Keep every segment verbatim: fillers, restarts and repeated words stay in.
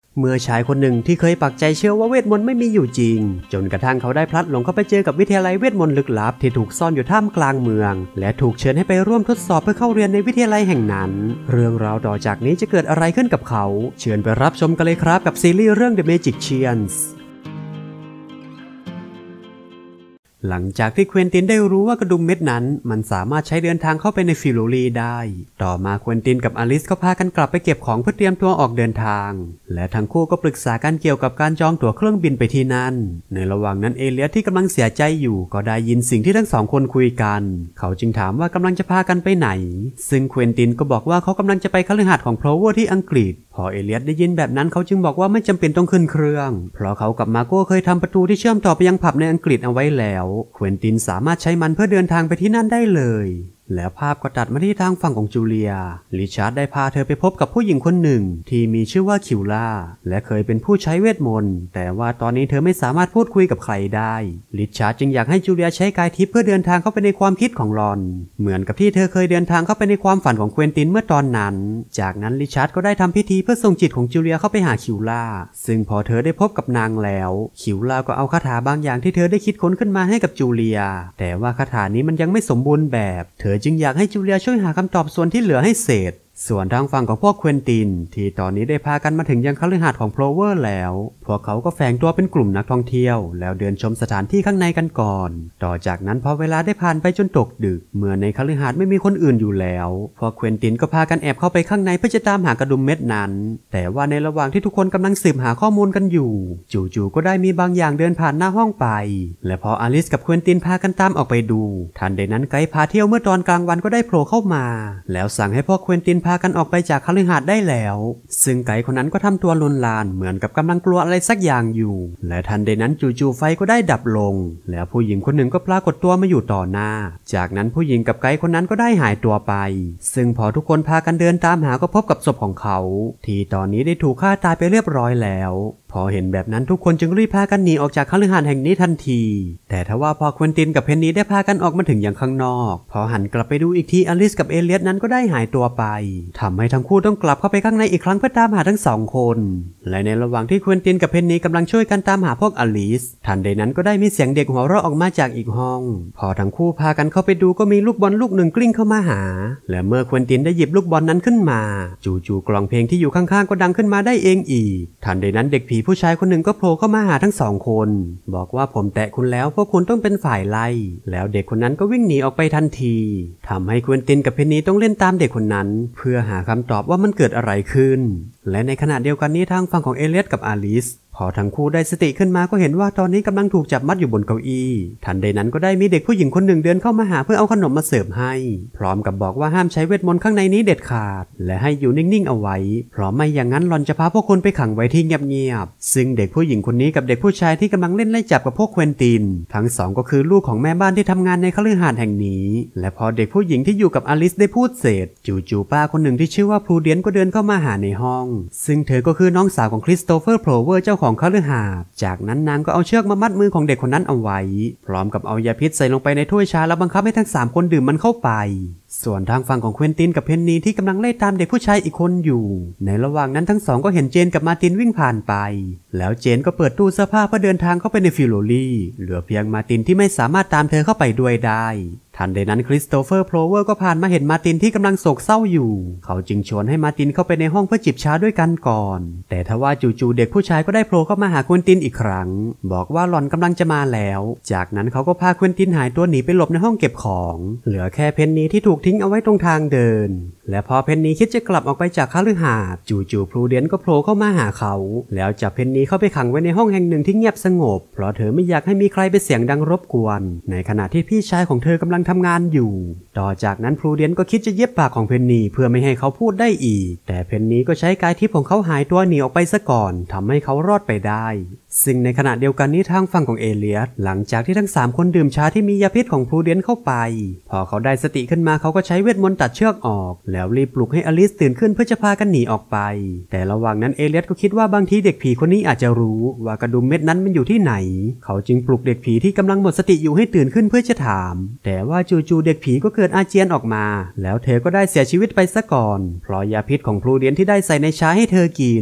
เมื่อชายคนหนึ่งที่เคยปักใจเชื่อว่าเวทมนต์ไม่มีอยู่จริงจนกระทั่งเขาได้พลัดหลงเข้าไปเจอกับวิทยาลัยเวทมนต์ลึกลับที่ถูกซ่อนอยู่ท่ามกลางเมืองและถูกเชิญให้ไปร่วมทดสอบเพื่อเข้าเรียนในวิทยาลัยแห่งนั้นเรื่องราวต่อจากนี้จะเกิดอะไรขึ้นกับเขาเชิญไปรับชมกันเลยครับกับซีรีส์เรื่อง The Magiciansหลังจากที่เควินตินได้รู้ว่ากระดุมเม็ดนั้นมันสามารถใช้เดินทางเข้าไปในฟิโลลีได้ต่อมาเควินตินกับอลิซก็พากันกลับไปเก็บของเพื่อเตรียมตัวออกเดินทางและทั้งคู่ก็ปรึกษากันเกี่ยวกับการจองตั๋วเครื่องบินไปที่นั่นในระหว่างนั้นเอเลียสที่กำลังเสียใจอยู่ก็ได้ยินสิ่งที่ทั้งสองคนคุยกันเขาจึงถามว่ากำลังจะพากันไปไหนซึ่งเควินตินก็บอกว่าเขากำลังจะไปคฤหาสน์ของโพลเวอร์ที่อังกฤษพอเอเลียสได้ยินแบบนั้นเขาจึงบอกว่าไม่จำเป็นต้องขึ้นเครื่องเพราะเขากับมาโก้เคยทำประตูที่เชื่อมต่อไปยังผับในอังกฤษเอาไว้แล้วเควินตินสามารถใช้มันเพื่อเดินทางไปที่นั่นได้เลยแล้วภาพก็ตัดมาที่ทางฝั่งของจูเลียริชาร์ดได้พาเธอไปพบกับผู้หญิงคนหนึ่งที่มีชื่อว่าคิวล่าและเคยเป็นผู้ใช้เวทมนต์แต่ว่าตอนนี้เธอไม่สามารถพูดคุยกับใครได้ริชาร์ดจึงอยากให้จูเลียใช้กายทิพย์เพื่อเดินทางเข้าไปในความคิดของรอนเหมือนกับที่เธอเคยเดินทางเข้าไปในความฝันของเควินตินเมื่อตอนนั้นจากนั้นริชาร์ดก็ได้ทำพิธีเพื่อส่งจิตของจูเลียเข้าไปหาคิวล่าซึ่งพอเธอได้พบกับนางแล้วคิวล่าก็เอาคาถาบางอย่างที่เธอได้คิดค้นขึ้นมาให้กับจูเลียแต่ว่าคาถานี้มันยังไม่สมบูรณ์แบบเธอจึงอยากให้จูเลียช่วยหาคำตอบส่วนที่เหลือให้เสร็จส่วนทางฝั่งของพวกเควินตินที่ตอนนี้ได้พากันมาถึงยังคฤหาสน์ของโพลเวอร์แล้วพวกเขาก็แฝงตัวเป็นกลุ่มนักท่องเที่ยวแล้วเดินชมสถานที่ข้างในกันก่อนต่อจากนั้นพอเวลาได้ผ่านไปจนตกดึกเมื่อในคฤหาสน์ไม่มีคนอื่นอยู่แล้วพวกเควินตินก็พากันแอบเข้าไปข้างในเพื่อจะตามหากระดุมเม็ดนั้นแต่ว่าในระหว่างที่ทุกคนกำลังสืบหาข้อมูลกันอยู่จู่ๆก็ได้มีบางอย่างเดินผ่านหน้าห้องไปและพออลิซกับเควินตินพากันตามออกไปดูทันใดนั้นไกด์พาเที่ยวเมื่อตอนกลางวันก็ได้โผล่เข้ามาแล้วสั่งให้พวกเควินตินพากันออกไปจากคฤหาสน์ได้แล้วซึ่งไก่คนนั้นก็ทำตัวลนลานเหมือนกับกำลังกลัวอะไรสักอย่างอยู่และทันใดนั้นจู่ๆไฟก็ได้ดับลงแล้วผู้หญิงคนหนึ่งก็ปรากฏตัวมาอยู่ต่อหน้าจากนั้นผู้หญิงกับไก่คนนั้นก็ได้หายตัวไปซึ่งพอทุกคนพากันเดินตามหาก็พบกับศพของเขาที่ตอนนี้ได้ถูกฆ่าตายไปเรียบร้อยแล้วพอเห็นแบบนั้นทุกคนจึงรีบพากันหนีออกจากคฤหาสน์แห่งนี้ทันทีแต่ทว่าพอเควินตินกับเพนนีได้พากันออกมาถึงอย่างข้างนอกพอหันกลับไปดูอีกทีอลิซกับเอเลียสนั้นก็ได้หายตัวไปทำให้ทั้งคู่ต้องกลับเข้าไปข้างในอีกครั้งเพื่อตามหาทั้งสองคนและในระหว่างที่เควินตินกับเพนนีกำลังช่วยกันตามหาพวกอลิซทันใดนั้นก็ได้มีเสียงเด็กหัวเราะออกมาจากอีกห้องพอทั้งคู่พากันเข้าไปดูก็มีลูกบอลลูกหนึ่งกลิ้งเข้ามาหาและเมื่อเควินตินได้หยิบลูกบอลนั้นขึ้นมาจู่ๆกล่องเพลงที่อยู่ข้างๆก็ดังขึ้นมาได้เองอีกทันใดนั้นเด็กผีผู้ชายคนหนึ่งก็โผล่เข้ามาหาทั้งสองคนบอกว่าผมแตะคุณแล้วพวกคุณต้องเป็นฝ่ายไล่แล้วเด็กคนนั้นก็วิ่งหนีออกไปทันทีทำให้เควินตินกับเพนนีต้องเล่นตามเด็กคนนั้นเพื่อหาคำตอบว่ามันเกิดอะไรขึ้นและในขณะเดียวกันนี้ทางฝั่งของเอเลียสกับอลิซพอทั้งคู่ได้สติขึ้นมาก็เห็นว่าตอนนี้กำลังถูกจับมัดอยู่บนเก้าอี้ทันใดนั้นก็ได้มีเด็กผู้หญิงคนหนึ่งเดินเข้ามาหาเพื่อเอาขนมมาเสิร์ฟให้พร้อมกับบอกว่าห้ามใช้เวทมนต์ข้างในนี้เด็ดขาดและให้อยู่นิ่งๆเอาไว้เพราะไม่อย่างนั้นหล่อนจะพาพวกคนไปขังไว้ที่เงียบๆซึ่งเด็กผู้หญิงคนนี้กับเด็กผู้ชายที่กำลังเล่นไล่จับกับพวกเควินตินทั้งสองก็คือลูกของแม่บ้านที่ทำงานในคฤหาสน์แห่งนี้และพอเด็กผู้หญิงที่อยู่กับอลิซได้พูดเสร็จจู่ๆป้าคนหนึ่งที่ชื่อว่าพลูเดียนก็เดินเข้ามาหาในห้องซึ่งเธอก็คือน้องสาวของคริสโตเฟอร์โพลเวอร์เจ้าของคฤหาสน์จากนั้นนางก็เอาเชือกมามัดมือของเด็กคนนั้นเอาไว้พร้อมกับเอายาพิษใส่ลงไปในถ้วยชาแล้วบังคับให้ทั้งสามคนดื่มมันเข้าไปส่วนทางฝั่งของเควินตินกับเพนนีที่กำลังไล่ตามเด็กผู้ชายอีกคนอยู่ในระหว่างนั้นทั้งสองก็เห็นเจนกับมาร์ตินวิ่งผ่านไปแล้วเจนก็เปิดตู้เสื้อผ้าเพื่อเดินทางเข้าไปในฟิโลลีเหลือเพียงมาร์ตินที่ไม่สามารถตามเธอเข้าไปด้วยได้ทันใดนั้นคริสโตเฟอร์โพลเวอร์ก็ผ่านมาเห็นมาร์ตินที่กำลังโศกเศร้าอยู่เขาจึงชวนให้มาร์ตินเข้าไปในห้องเพื่อจิบชาด้วยกันก่อนแต่ทว่าจู่ๆเด็กผู้ชายก็ได้โผล่เข้ามาหาเควินตินอีกครั้งบอกว่าหล่อนกำลังจะมาแล้วจากนั้นเขาก็พาเควินตินหายตัวหนีไปหลบในห้องเก็บของเหลือแค่เพนนีที่ถูกทิ้งเอาไว้ตรงทางเดินและพอเพนนีคิดจะกลับออกไปจากคฤหาสน์จู่ๆพลูเดียนก็โผล่เข้ามาหาเขาแล้วจับเพนนีเข้าไปขังไว้ในห้องแห่งหนึ่งที่เงียบสงบเพราะเธอไม่อยากให้มีใครไปเสียงดังรบกวนในขณะที่พี่ชายของเธอกำลังทำงานอยู่ต่อจากนั้นพลูเดียนก็คิดจะเย็บปากของเพนนีเพื่อไม่ให้เขาพูดได้อีกแต่เพนนีก็ใช้กายทิพย์ของเขาหายตัวหนีออกไปซะก่อนทำให้เขารอดไปได้ซึ่งในขณะเดียวกันนี้ทางฝั่งของเอเลียสหลังจากที่ทั้งสามคนดื่มชาที่มียาพิษของพลูเดียนเข้าไปพอเขาได้สติขึ้นมาเขาก็ใช้เวทมนต์ตัดเชือกออกแล้วรีบปลุกให้อลิซตื่นขึ้นเพื่อจะพากันหนีออกไปแต่ระหว่างนั้นเอเลียสก็คิดว่าบางทีเด็กผีคนนี้อาจจะรู้ว่ากระดุมเม็ดนั้นมันอยู่ที่ไหนเขาจึงปลุกเด็กผีที่กำลังหมดสติอยู่ให้ตื่นขึ้นเพื่อจะถามแต่ว่าจู่ๆเด็กผีก็เกิดอาเจียนออกมาแล้วเธอก็ได้เสียชีวิตไปซะก่อนเพราะยาพิษของพลูเดียนที่ได้ใส่ในชาให้เธอกิน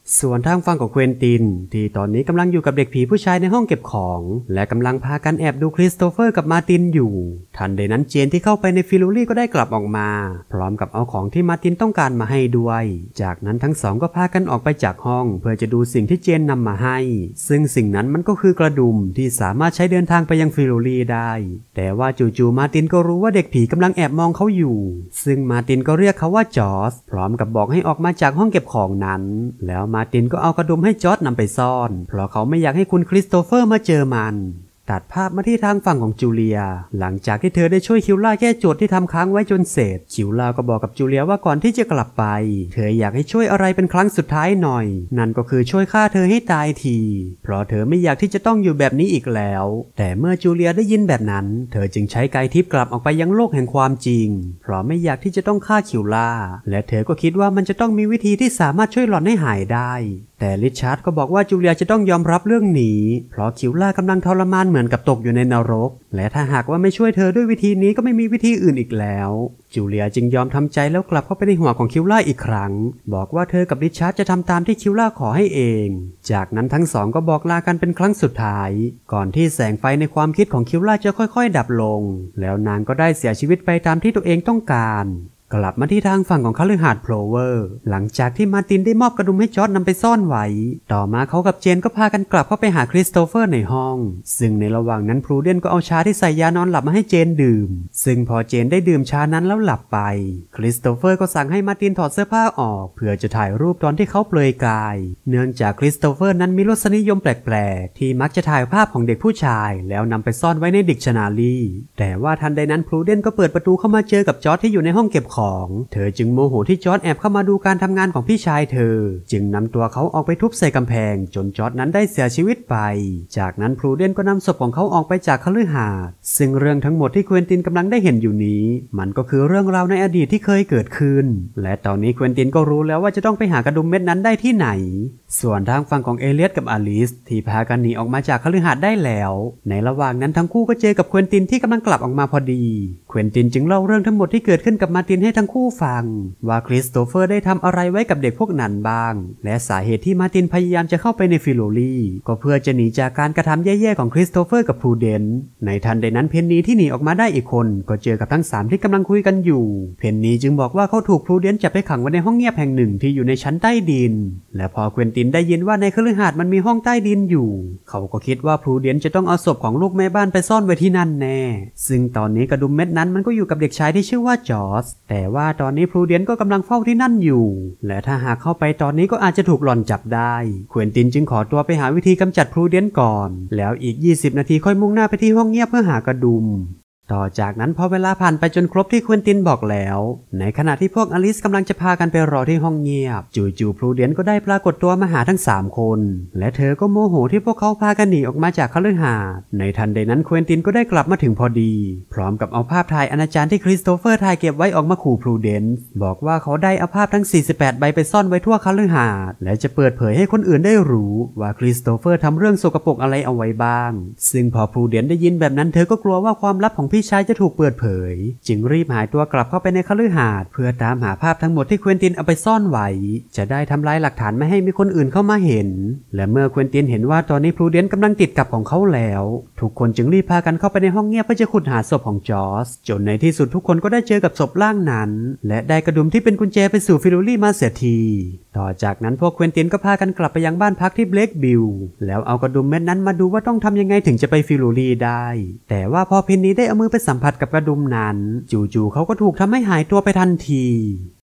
ส่วนทางฝั่งของเควินตินที่ตอนนี้กำลังอยู่กับเด็กผีผู้ชายในห้องเก็บของและกำลังพากันแอบดูคริสโตเฟอร์กับมาร์ตินอยู่ทันใดนั้นเจนที่เข้าไปในฟิลลี่ก็ได้กลับออกมาพร้อมกับเอาของที่มาร์ตินต้องการมาให้ด้วยจากนั้นทั้งสองก็พากันออกไปจากห้องเพื่อจะดูสิ่งที่เจนนำมาให้ซึ่งสิ่งนั้นมันก็คือกระดุมที่สามารถใช้เดินทางไปยังฟิลลี่ได้แต่ว่าจู่ๆมาร์ตินก็รู้ว่าเด็กผีกำลังแอบมองเขาอยู่ซึ่งมาร์ตินก็เรียกเขาว่าจอร์จพร้อมกับบอกให้ออกมาจากห้องเก็บของนั้นแล้วมาร์ตินก็เอากระดุมให้จอร์จนำไปซ่อนเพราะเขาไม่อยากให้คุณคริสโตเฟอร์มาเจอมันตัดภาพมาที่ทางฝั่งของจูเลียหลังจากที่เธอได้ช่วยคิวล่าแก้โจทย์ที่ทำค้างไว้จนเสร็จคิวล่าก็บอกกับจูเลียว่าก่อนที่จะกลับไปเธออยากให้ช่วยอะไรเป็นครั้งสุดท้ายหน่อยนั่นก็คือช่วยฆ่าเธอให้ตายทีเพราะเธอไม่อยากที่จะต้องอยู่แบบนี้อีกแล้วแต่เมื่อจูเลียได้ยินแบบนั้นเธอจึงใช้กายทิพย์กลับออกไปยังโลกแห่งความจริงเพราะไม่อยากที่จะต้องฆ่าคิวล่าและเธอก็คิดว่ามันจะต้องมีวิธีที่สามารถช่วยหล่อนให้หายได้แต่ริชาร์ดก็บอกว่าจูเลียจะต้องยอมรับเรื่องนี้เพราะคิวล่ากำลังทรมานเหมือนกับตกอยู่ในนรกและถ้าหากว่าไม่ช่วยเธอด้วยวิธีนี้ก็ไม่มีวิธีอื่นอีกแล้วจูเลียจึงยอมทำใจแล้วกลับเข้าไปในหัวของคิวล่าอีกครั้งบอกว่าเธอกับริชาร์ดจะทำตามที่คิวล่าขอให้เองจากนั้นทั้งสองก็บอกลากันเป็นครั้งสุดท้ายก่อนที่แสงไฟในความคิดของคิวล่าจะค่อยๆดับลงแล้วนางก็ได้เสียชีวิตไปตามที่ตัวเองต้องการกลับมาที่ทางฝั่งของคฤหาสน์โพลเวอร์หลังจากที่มาร์ตินได้มอบกระดุมให้จอร์จนำไปซ่อนไว้ต่อมาเขากับเจนก็พากันกลับเข้าไปหาคริสโตเฟอร์ในห้องซึ่งในระหว่างนั้นพรูเดนก็เอาชาที่ใส่ยานอนหลับมาให้เจนดื่มซึ่งพอเจนได้ดื่มชานั้นแล้วหลับไปคริสโตเฟอร์ก็สั่งให้มาร์ตินถอดเสื้อผ้าออกเพื่อจะถ่ายรูปตอนที่เขาเปลือยกายเนื่องจากคริสโตเฟอร์นั้นมีรสนิยมแปลกๆที่มักจะถ่ายภาพของเด็กผู้ชายแล้วนำไปซ่อนไว้ในดิกชันนารีแต่ว่าทันใดนั้นพรูเดนก็เปิดประตูเข้ามาเจอกับจอร์จที่อยู่ในห้องเก็บของเธอจึงโมโหที่จอร์จแอบเข้ามาดูการทำงานของพี่ชายเธอจึงนำตัวเขาออกไปทุบใส่กำแพงจนจอร์จนั้นได้เสียชีวิตไปจากนั้นพรูเดนก็นำศพของเขาออกไปจากคฤหาสน์ซึ่งเรื่องทั้งหมดที่เควินตินกำลังได้เห็นอยู่นี้มันก็คือเรื่องราวในอดีตที่เคยเกิดขึ้นและตอนนี้เควินตินก็รู้แล้วว่าจะต้องไปหากระดุมเม็ดนั้นได้ที่ไหนส่วนทางฝั่งของเอเลียตกับอลิสที่พากันหนีออกมาจากคฤหาสน์ได้แล้วในระหว่างนั้นทั้งคู่ก็เจอกับเควินตินที่กำลังกลับออกมาพอดีเควินตินจึงเล่าเรื่องทั้งหมดที่เกิดขึ้นกับมาร์ตินให้ทั้งคู่ฟังว่าคริสโตเฟอร์ได้ทำอะไรไว้กับเด็กพวกนั้นบ้างและสาเหตุที่มาร์ตินพยายามจะเข้าไปในฟิโลลี่ก็เพื่อจะหนีจากการกระทำแย่ๆของคริสโตเฟอร์กับพรูเดนในทันใดนั้นเพนนีที่หนีออกมาได้อีกคนก็เจอกับทั้งสามที่กำลังคุยกันอยู่เพนนีจึงบอกว่าเขาถูกพรูเดนจับไปขังไว้ในห้องเงียบแห่งหนึ่งที่อยู่ในชั้นใต้ดินและพอเควินตินได้ยินว่าในคฤหาสน์มันมีห้องใต้ดินอยู่เขาก็คิดว่าพรูเดนจะต้องเอาศพของลูกแม่บ้านไปซ่อนไว้ที่นั่นแน่ซึ่งตอนนี้กระดุมเม็ดนั้นมันก็อยู่กับเด็กชายที่ชื่อว่าจอร์จแต่ว่าตอนนี้พรูเดนก็กำลังเฝ้าที่นั่นอยู่และถ้าหากเข้าไปตอนนี้ก็อาจจะถูกหล่อนจับได้เควินตินจึงขอตัวไปหาวิธีกำจัดพรูเดนก่อนแล้วอีกยี่สิบนาทีค่อยมุ่งหน้าไปที่ห้องเงียบเพื่อหากระดุมต่อจากนั้นพอเวลาผ่านไปจนครบที่เควินตินบอกแล้วในขณะที่พวกอลิสกำลังจะพากันไปรอที่ห้องเงียบจู่ๆพรูเดนก็ได้ปรากฏตัวมาหาทั้งสามคนและเธอก็โมโหที่พวกเขาพากันหนีออกมาจากคฤหาสน์ในทันใดนั้นเควินตินก็ได้กลับมาถึงพอดีพร้อมกับเอาภาพถ่ายอนาจารที่คริสโตเฟอร์ถ่ายเก็บไว้ออกมาขู่พรูเดนบอกว่าเขาได้เอาภาพทั้งสี่สิบแปดใบไปซ่อนไว้ทั่วคฤหาสน์และจะเปิดเผยให้คนอื่นได้รู้ว่าคริสโตเฟอร์ทำเรื่องสกปรกอะไรเอาไว้บ้างซึ่งพอพรูเดนได้ยินแบบนั้นเธอก็กลัวว่าความลับของพี่ชายจะถูกเปิดเผยจึงรีบหายตัวกลับเข้าไปในคฤหาสน์เพื่อตามหาภาพทั้งหมดที่เควินตินเอาไปซ่อนไว้จะได้ทำลายหลักฐานไม่ให้มีคนอื่นเข้ามาเห็นและเมื่อเควินตินเห็นว่าตอนนี้พรูเดนกำลังติดกับของเขาแล้วทุกคนจึงรีบพากันเข้าไปในห้องเงียบเพื่อจะขุดหาศพของจอร์จจนในที่สุดทุกคนก็ได้เจอกับศพร่างนั้นและได้กระดุมที่เป็นกุญแจไปสู่ฟิโลลี่มาเสียทีต่อจากนั้นพวกเควินตินก็พากันกลับไปยังบ้านพักที่เบลกบิลแล้วเอากระดุมเม็ดนั้นมาดูว่าต้องทำยังไงถึงจะไปฟิโลลี่ได้แต่ว่าพอเพนนีได้เอามือไปสัมผัสกับกระดุมนั้นจู่ๆเขาก็ถูกทำให้หายตัวไปทันที